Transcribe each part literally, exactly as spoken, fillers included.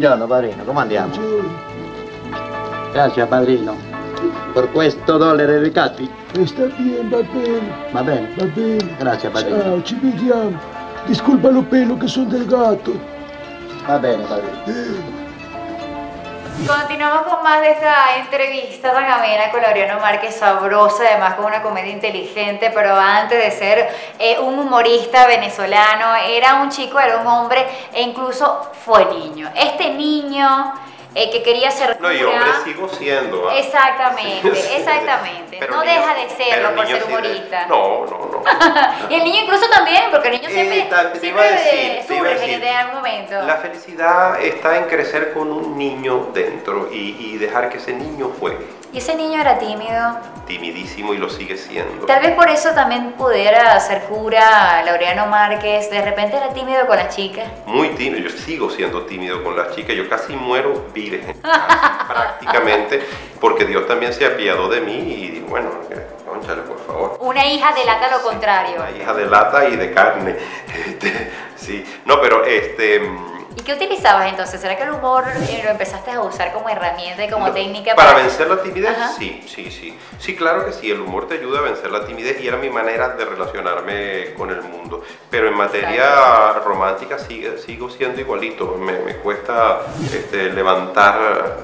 Buongiorno padrino, come andiamo? Grazie padrino. Per questo dollaro ricatti? Sta bien, va bene. Va bene? Va bene. Grazie padrino. Ciao, ci vediamo. Disculpa lo pelo che sono del gato. Va bene padrino. Continuamos con más de esta entrevista tan amena con Laureano Márquez, sabrosa, además con una comedia inteligente, pero antes de ser eh, un humorista venezolano, era un chico, era un hombre e incluso fue niño. Este niño eh, que quería ser No, y hombre sigo siendo. ¿Ah? Exactamente, Sí, sí. exactamente. Pero No niño- deja de serlo pero por niño ser sí de- humorista. No, no, no. Y el niño incluso también, porque el niño siempre, Eh, ta- te siempre iba a decir, eh, te iba a surge decir. en algún momento. La felicidad está en crecer con un niño dentro y, y dejar que ese niño juegue. Y ese niño era tímido. Timidísimo y lo sigue siendo. Tal vez por eso también pudiera ser cura Laureano Márquez. De repente era tímido con las chicas. Muy tímido, yo sigo siendo tímido con las chicas, yo casi muero virgen, casi, prácticamente, porque Dios también se apiadó de mí y bueno, cónchale, por favor. Una hija delata lo contrario. Una hija de lata y de carne. Este, sí, no, pero este... ¿Y qué utilizabas entonces? ¿Será que el humor eh, lo empezaste a usar como herramienta y como no, técnica? Para vencer la timidez, Ajá. sí, sí, sí. Sí, claro que sí, el humor te ayuda a vencer la timidez y era mi manera de relacionarme con el mundo. Pero en materia Exacto. romántica sigue, sigo siendo igualito, me, me cuesta este, levantar...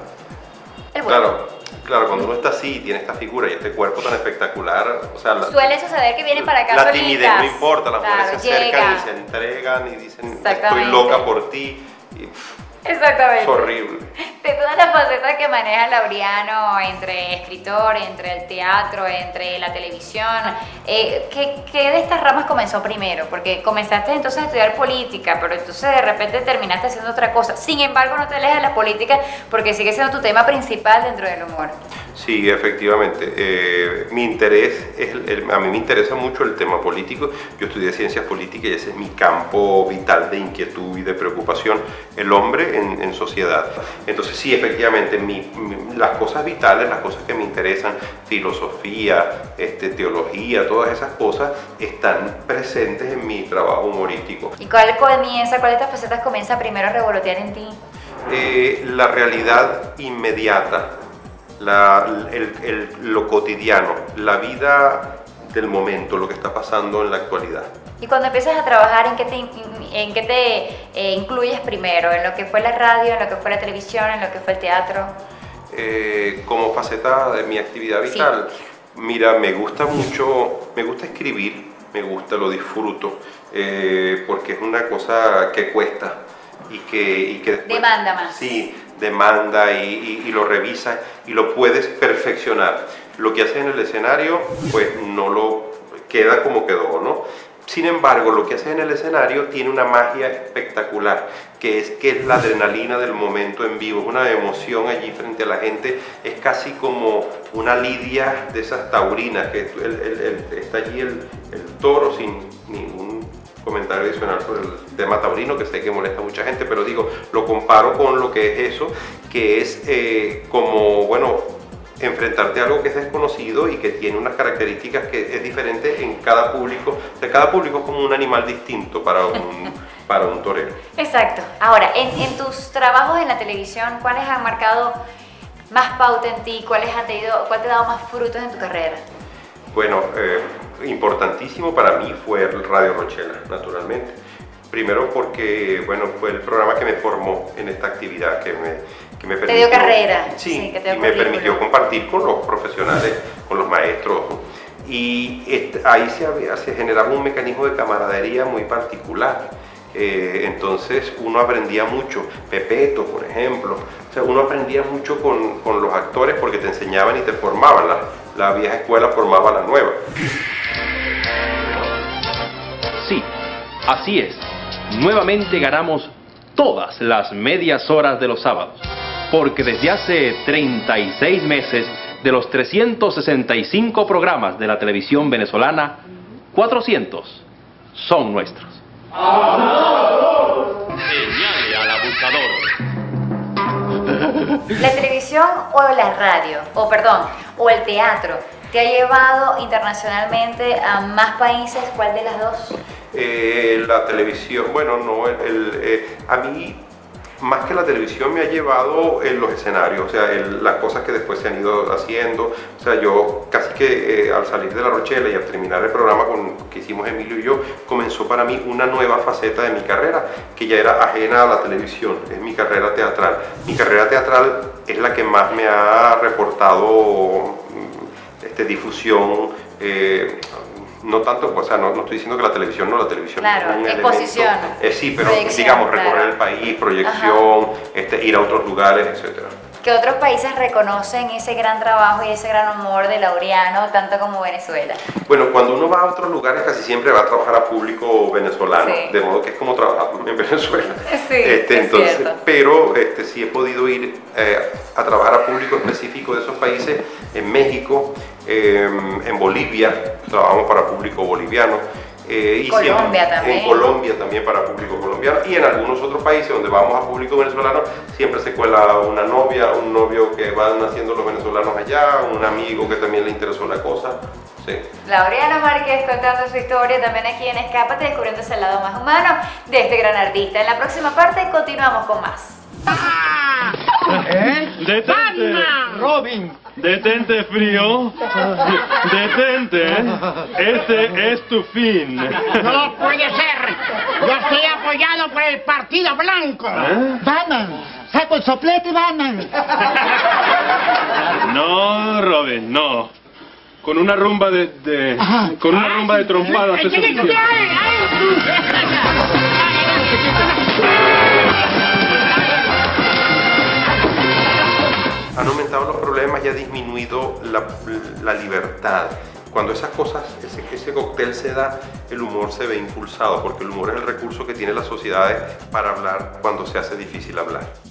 El vuelo. Claro. Claro, cuando uno está así y tiene esta figura y este cuerpo tan espectacular, o sea, la, Suele suceder que vienen para acá la solitas. timidez no importa, las Claro, mujeres se acercan llegan. y se entregan y dicen, estoy Exactamente. loca por ti. Y, pff, Exactamente. es horrible. De todas las facetas que maneja Laureano, entre escritor, entre el teatro, entre la televisión, eh, ¿qué, qué de estas ramas comenzó primero? Porque comenzaste entonces a estudiar política, pero entonces de repente terminaste haciendo otra cosa. Sin embargo, no te alejas de la política porque sigue siendo tu tema principal dentro del humor. Sí, efectivamente. Eh, mi interés, es el- el- a mí me interesa mucho el tema político. Yo estudié ciencias políticas y ese es mi campo vital de inquietud y de preocupación, el hombre en, en sociedad. Entonces sí, efectivamente, mi- mi- las cosas vitales, las cosas que me interesan, filosofía, este, teología, todas esas cosas están presentes en mi trabajo humorístico. ¿Y cuál comienza, cuál de estas facetas comienza primero a revolotear en ti? Eh, la realidad inmediata, la- el- el- lo cotidiano, la vida del momento, lo que está pasando en la actualidad. Y cuando empiezas a trabajar, ¿en qué te, en qué te eh, incluyes primero? ¿En lo que fue la radio, en lo que fue la televisión, en lo que fue el teatro? Eh, como faceta de mi actividad vital, mira, me gusta mucho, me gusta escribir, me gusta, lo disfruto, eh, porque es una cosa que cuesta y que, y que después, Demanda más. Sí, demanda y, y, y lo revisas y lo puedes perfeccionar. Lo que haces en el escenario, pues no lo queda como quedó, ¿no? Sin embargo, lo que haces en el escenario tiene una magia espectacular, que es que es la adrenalina del momento en vivo, es una emoción allí frente a la gente, es casi como una lidia de esas taurinas, que el, el, el, está allí el, el toro sin ningún comentario adicional sobre el tema taurino, que sé que molesta a mucha gente, pero digo, lo comparo con lo que es eso, que es eh, como, bueno, enfrentarte a algo que es desconocido y que tiene unas características que es diferente en cada público. O sea, cada público es como un animal distinto para un, para un torero. Exacto. Ahora, en, en tus trabajos en la televisión, ¿cuáles han marcado más pauta en ti? ¿Cuáles han tenido, cuál te ha dado más frutos en tu carrera? Bueno, eh, importantísimo para mí fue el Radio Rochela, naturalmente. Primero porque, bueno, fue el programa que me formó en esta actividad, que me, que me Te permitió... dio carrera. Sí, Sí, que te dio y me currículum. permitió compartir con los profesionales, con los maestros. Y este, ahí se, había- se generaba un mecanismo de camaradería muy particular. Eh, entonces uno aprendía mucho, Pepeto, por ejemplo. O sea, uno aprendía mucho con, con los actores porque te enseñaban y te formaban. La, la vieja escuela formaba la nueva. Sí, así es. Nuevamente ganamos todas las medias horas de los sábados, porque desde hace treinta y seis meses, de los trescientos sesenta y cinco programas de la televisión venezolana, cuatrocientos son nuestros. Señale al abusador. ¿La televisión o la radio, o perdón, o el teatro, te ha llevado internacionalmente a más países? ¿Cuál de las dos? Eh, la televisión, bueno, no, el, el, eh, a mí más que la televisión me ha llevado en los escenarios, o sea, el, las cosas que después se han ido haciendo. O sea, yo casi que eh, al salir de La Rochela y al terminar el programa con, que hicimos Emilio y yo, comenzó para mí una nueva faceta de mi carrera, que ya era ajena a la televisión, es mi carrera teatral. Mi carrera teatral es la que más me ha reportado este, difusión, eh, no tanto, o sea, no, no estoy diciendo que la televisión no, la televisión claro, es un exposición, elemento, eh, sí, pero proyección, digamos, recorrer claro. el país, proyección, este, ir a otros lugares, etcétera. Que otros países reconocen ese gran trabajo y ese gran humor de Laureano, tanto como Venezuela. Bueno, cuando uno va a otros lugares casi siempre va a trabajar a público venezolano, Sí. de modo que es como trabajar en Venezuela. Sí, este, es entonces, cierto. Pero este, sí he podido ir eh, a trabajar a público específico de esos países, en México, eh, en Bolivia, trabajamos para público boliviano. Eh, y Colombia siempre, también. En Colombia también para público colombiano, y en algunos otros países donde vamos a público venezolano siempre se cuela una novia, un novio que van haciendo los venezolanos allá, un amigo que también le interesó la cosa. Sí. Laureano Márquez contando su historia también aquí en Escápate, descubriendo ese lado más humano de este gran artista. En la próxima parte continuamos con más. ¿Eh? Detente, Robin. detente frío, detente, este es tu fin. No puede ser. Yo estoy apoyado por el Partido Blanco. ¿Eh? Batman. Saco el soplete, Batman. No, Robin, no. Con una rumba de, de Ajá. con una rumba de trompadas es suficiente. Han aumentado los problemas y ha disminuido la, la libertad. Cuando esas cosas, ese, ese cóctel se da, el humor se ve impulsado, porque el humor es el recurso que tiene las sociedades para hablar cuando se hace difícil hablar.